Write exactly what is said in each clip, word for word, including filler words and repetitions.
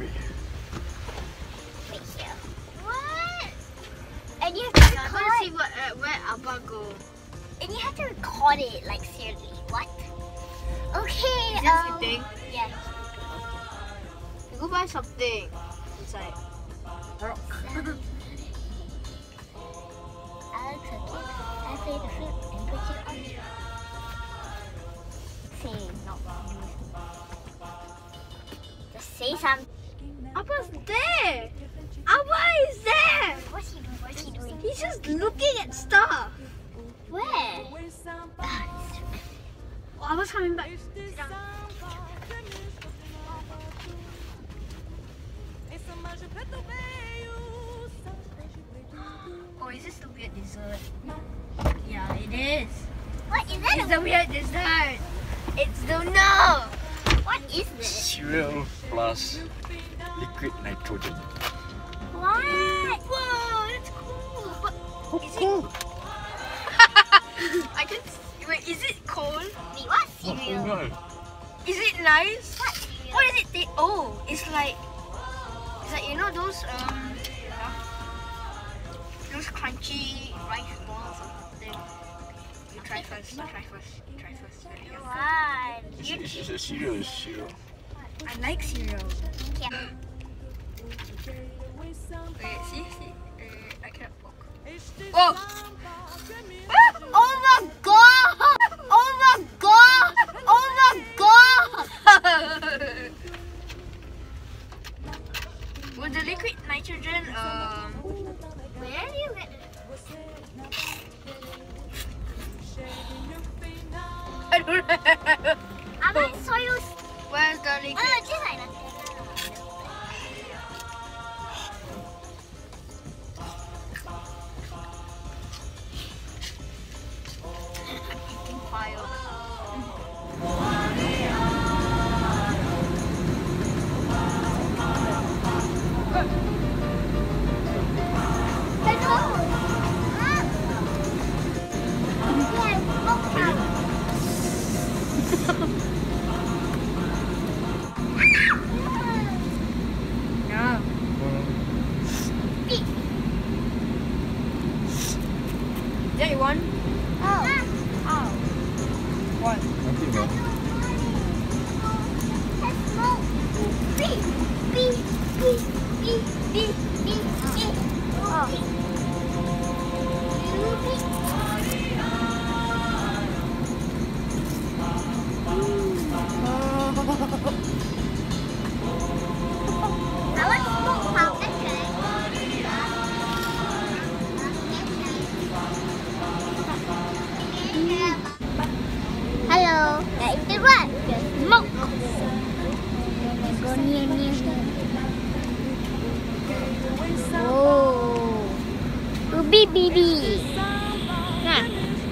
Wait. Wait here. What? And you have to I record. want to see what, uh, where Abba go. And you have to record it, like seriously. What? Okay. Is it um, sitting? Yeah. You go buy something inside. Rock. I'll cook it. I'll play the fruit and put it on you. Say no. Just say something. Abba's there. Abba is there. What's he doing? What's he doing? He's just looking at stuff. Where? Ah, Oh, Abba's coming back. Sit down. Oh, is this the weird dessert? Yeah, it is. what is that? It's the weird dessert. It's the no. What is this? Cereal plus liquid nitrogen. What? Whoa, that's cool. But is Cool. it? I can. Wait, is it cold? Wait, what Oh, cereal? no. Is it nice? What cereal? What is it? They, oh, it's like, it's like you know those um, those crunchy rice balls or something. You try first. You try first. You try first. Ready? What? It's, it's, it's a cereal, it's cereal. I like cereal. Yeah. Wait, see, see. Uh, I cannot poke. Oh! Oh my god! Oh my god! Oh my god! With the liquid nitrogen, um, Where do you get? I don't know. I'm not so used. Where's the Oh, liquid? just like that. Eating fire. Hello. Ah. Yeah, smoke out. Yeah. Beep. Yeah, you want? Oh. Oh. What? Nothing, man. Smoke. Beep. Beep. Beep. Beep. Beep. Beep. Beep. Oh. Beep. I want smoke foundation. Hello. That is the one. The smoke. Go near, near, near. Oh. Ubi bibi. Nah.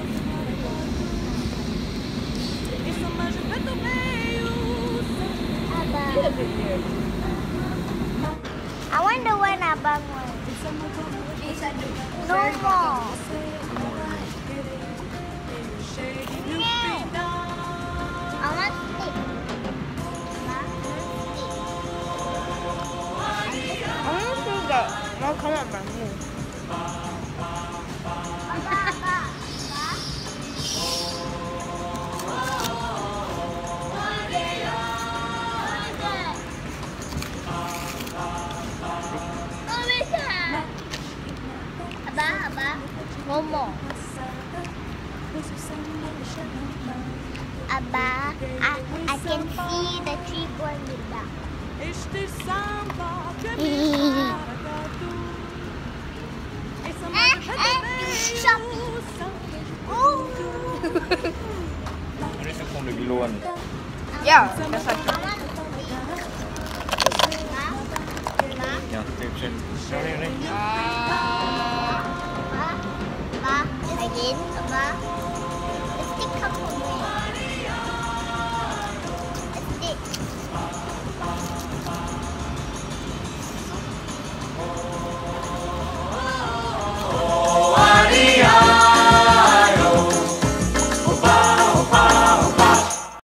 I want the one abang one. No more. I want stick. I want to see that. No, come on, man. Aba, aba. No more. Aba, I, I can see the tree going with that. Eh, eh, shut me. Oh. This is from the below one. Yeah, that's like. I want to see. Aba, aba, Yeah, take it. Sorry, sorry. aba, aba. Again, aba. The stick comes from where?